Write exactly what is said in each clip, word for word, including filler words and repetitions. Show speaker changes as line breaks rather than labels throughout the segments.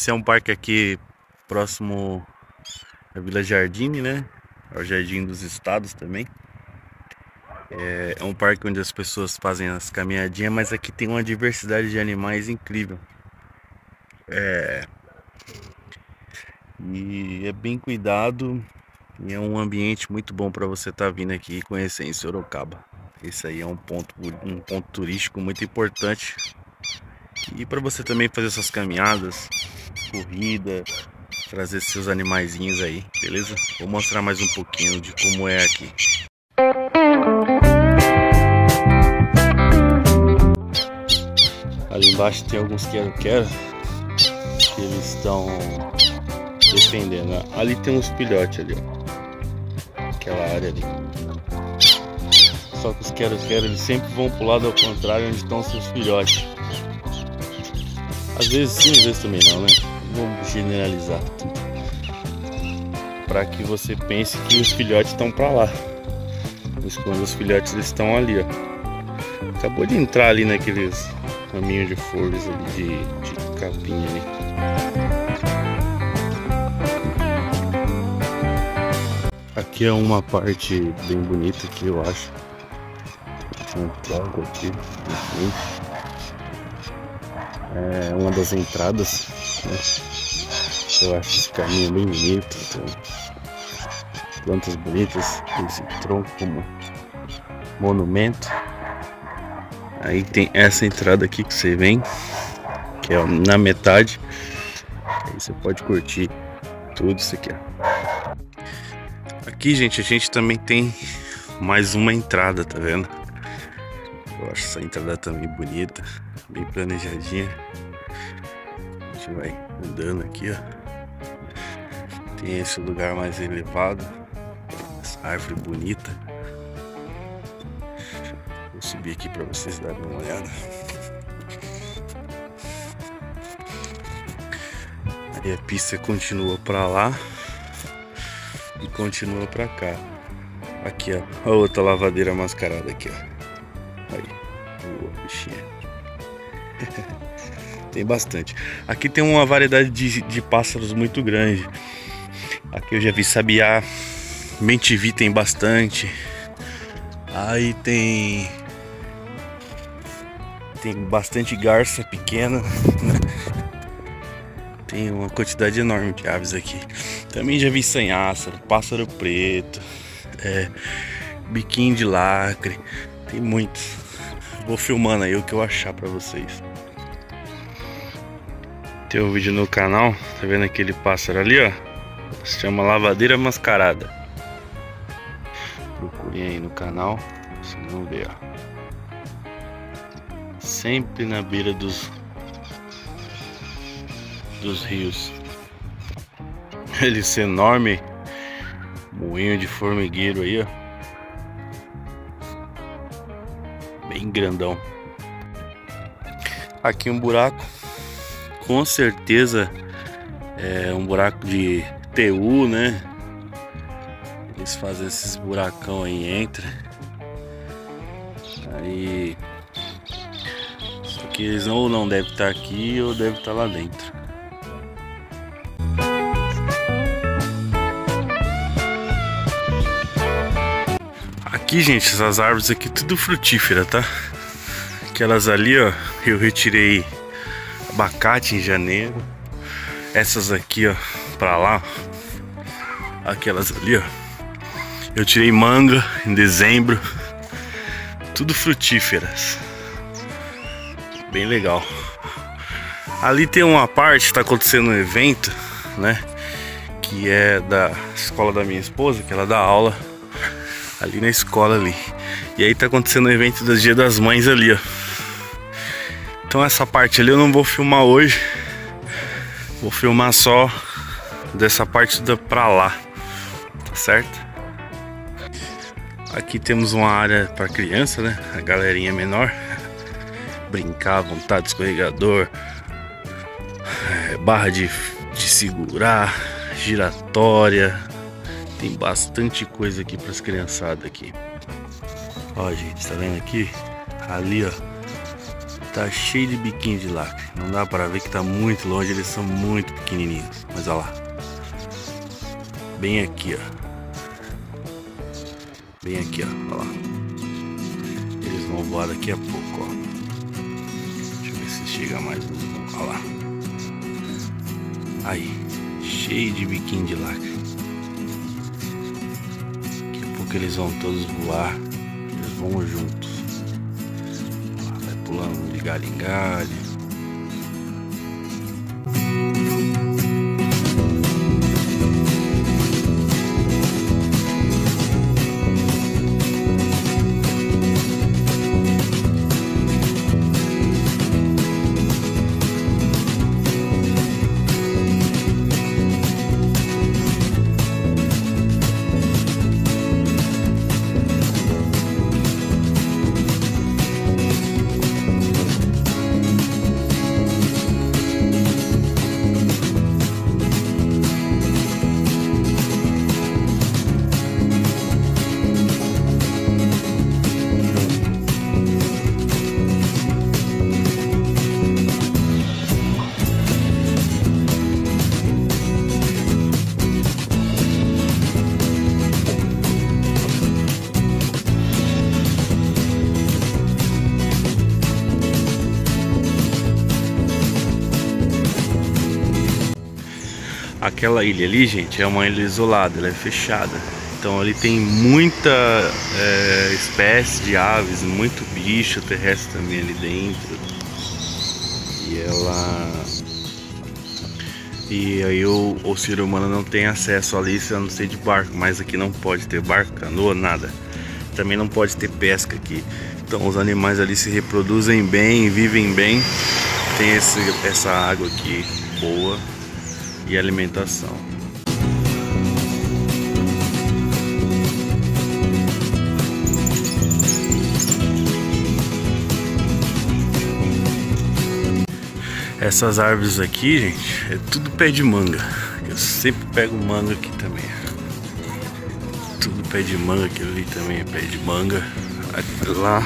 Esse é um parque aqui próximo à Vila Jardine, né? É o Jardim dos Estados também. É, é um parque onde as pessoas fazem as caminhadinhas, mas aqui tem uma diversidade de animais incrível. É, e é bem cuidado e é um ambiente muito bom para você estar tá vindo aqui e conhecer em Sorocaba. Esse aí é um ponto, um ponto turístico muito importante. E para você também fazer suas caminhadas, corrida, trazer seus animaizinhos aí, beleza? Vou mostrar mais um pouquinho de como é aqui. Ali embaixo tem alguns quero-quero que eles estão defendendo, né? Ali tem uns filhotes ali, ó. Aquela área ali. Só que os quero-quero eles sempre vão pro lado ao contrário onde estão seus filhotes. Às vezes sim, às vezes também não, né? Vamos generalizar. Para que você pense que os filhotes estão para lá. Mas quando os filhotes eles estão ali, ó. Acabou de entrar ali naqueles caminhos de flores ali, de, de capim ali. Aqui é uma parte bem bonita que eu acho. Um tronco aqui, enfim. É uma das entradas, né? Eu acho esse caminho bem bonito, tem plantas bonitas, esse tronco como monumento. Aí tem essa entrada aqui que você vem, que é na metade. Aí você pode curtir tudo isso aqui, ó. Aqui, gente, a gente também tem mais uma entrada, tá vendo? Eu acho essa entrada também bonita, bem planejadinha. A gente vai andando aqui, ó. Tem esse lugar mais elevado, essa árvore bonita. Vou subir aqui para vocês darem uma olhada. Aí a pista continua para lá e continua para cá. Aqui, ó, a outra lavadeira mascarada aqui, ó. Aí, boa, bichinha. Tem bastante. Aqui tem uma variedade de, de pássaros muito grande. Aqui eu já vi sabiá, bem-te-vi tem bastante. Aí tem tem bastante garça pequena. Tem uma quantidade enorme de aves aqui. Também já vi sanhaçara, pássaro preto, é, biquinho de lacre. Tem muitos. Vou filmando aí o que eu achar pra vocês. Tem um vídeo no canal, tá vendo aquele pássaro ali, ó? Se chama lavadeira mascarada. Procurem aí no canal, vocês vão ver, ó. Sempre na beira dos dos rios. Esse enorme moinho de formigueiro aí, ó. Bem grandão. Aqui um buraco, com certeza é um buraco de T U, né? Eles fazem esses buracão aí entre. Aí só que eles ou não devem estar aqui ou devem estar lá dentro. Aqui, gente, essas árvores aqui tudo frutífera, tá? Aquelas ali, ó, eu retirei abacate em janeiro. Essas aqui, ó, pra lá, aquelas ali, ó, eu tirei manga em dezembro. Tudo frutíferas. Bem legal. Ali tem uma parte, tá acontecendo um evento, né? Que é da escola da minha esposa, que ela dá aula ali na escola ali. E aí tá acontecendo o evento do Dia das Mães ali, ó. Então essa parte ali eu não vou filmar hoje. Vou filmar só dessa parte da pra lá, tá certo? Aqui temos uma área para criança, né? A galerinha menor brincar à vontade, escorregador, é, barra de, de segurar, giratória. Tem bastante coisa aqui para as criançadas aqui. Ó, gente, tá vendo aqui? Ali, ó, Tá cheio de biquinho de lacre. Não dá para ver que tá muito longe, eles são muito pequenininhos. Mas olha lá. Bem aqui, ó. Bem aqui, ó. Olha lá. Eles vão voar daqui a pouco, ó. Deixa eu ver se chega mais um. Olha lá. Aí. Cheio de biquinho de lacre. Daqui a pouco eles vão todos voar. Eles vão juntos. Vai pulando de galho em galho. Aquela ilha ali, gente, é uma ilha isolada, ela é fechada. Então ali tem muita é, espécie de aves, muito bicho terrestre também ali dentro. E ela... E aí o, o ser humano não tem acesso ali, a não ser de barco. Mas aqui não pode ter barco, canoa, nada. Também não pode ter pesca aqui. Então os animais ali se reproduzem bem, vivem bem. Tem esse, essa água aqui boa. E alimentação. Essas árvores aqui, gente, é tudo pé de manga. Eu sempre pego manga aqui também. Tudo pé de manga, aquilo ali também é pé de manga. Aqui lá.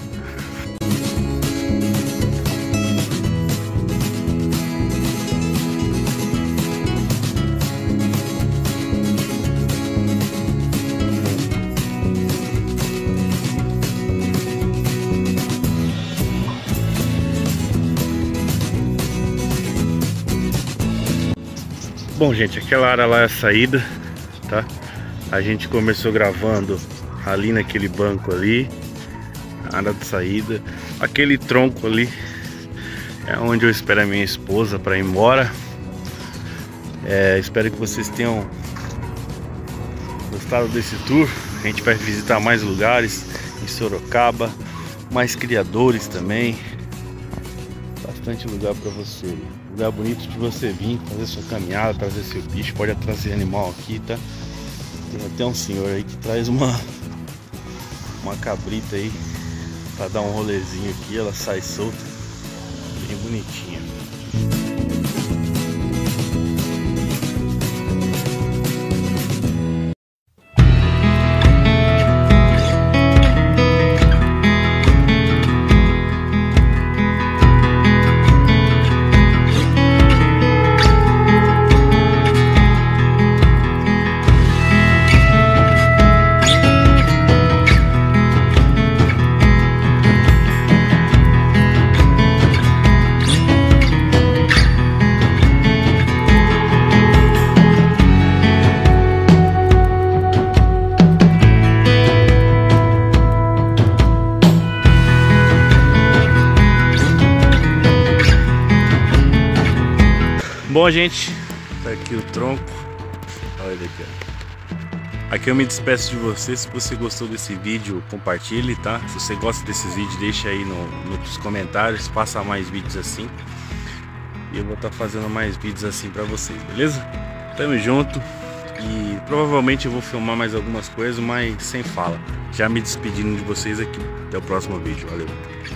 Bom, gente, aquela área lá é a saída, tá? A gente começou gravando ali naquele banco ali, a área de saída. Aquele tronco ali é onde eu espero a minha esposa para ir embora. É, espero que vocês tenham gostado desse tour. A gente vai visitar mais lugares em Sorocaba, mais criadores também. Bastante lugar para você. Lugar bonito de você vir, fazer sua caminhada, trazer seu bicho. Pode trazer animal aqui, tá? Tem até um senhor aí que traz uma Uma cabrita aí para dar um rolezinho aqui. Ela sai solta, bem bonitinha. Bom, gente, tá aqui o tronco. Olha ele aqui, ó. Aqui eu me despeço de você. Se você gostou desse vídeo, compartilhe, tá? Se você gosta desses vídeos, deixa aí no, nos comentários. Passa mais vídeos assim. E eu vou estar tá fazendo mais vídeos assim pra vocês, beleza? Tamo junto. E provavelmente eu vou filmar mais algumas coisas, mas sem fala. Já me despedindo de vocês aqui. Até o próximo vídeo. Valeu!